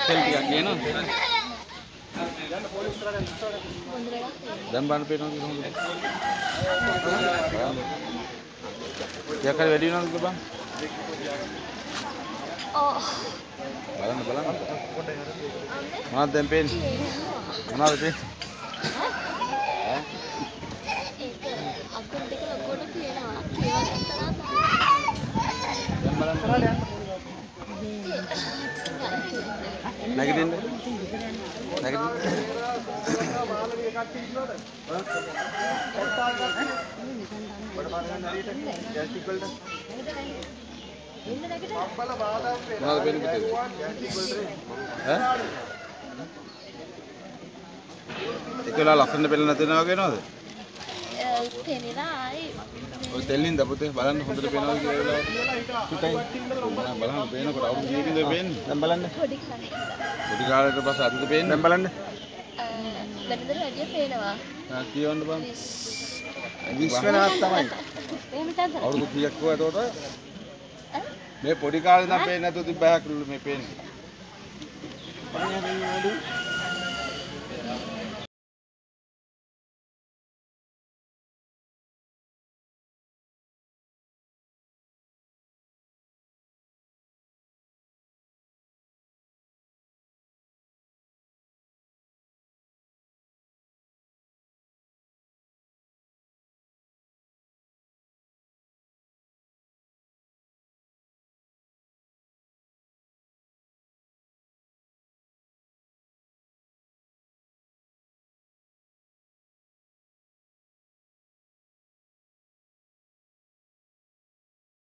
තෙල් ටිකක් ගේනවා. දැන් බලන්න පේනවද කොහොමද? යකඩ වැඩි වෙනවද බං? ඔව්. බලන්න. මොනවද දැන් පේන්නේ? මොනවද පේන්නේ? ඈ? ඒක අකුරු දෙක ලොකුවට කියනවා. කියවන්න තරම්. දැන් බලන්න. නැගිටින්න. මොනවද පේන්නේ පුතේ? ඈ? ඒකලා ලස්සන පෙළ නැතිනවා කියනවද? පෙනිලා ආයි ඔය තෙල්ලින්ද පුතේ බලන්න හොඳට පේනවද කියලා පුතයි බලන්න පේනකොට අවුරුදු කීයකින්ද පේන්නේ දැන් බලන්න පොඩි කනේ. පොඩි කාලේට පස්සේ අදද පේන්නේ දැන් බලන්න වෙනදට වැඩිය පේනවා. කියවන්න බං 20 වෙනවත් තමයි. එහෙම තමයි. අවුරුදු කීයක් වුණා එතකොට මේ පොඩි කාලේ නම් පේන්නේ නැතුව තිබ්බහක් මේ පේන්නේ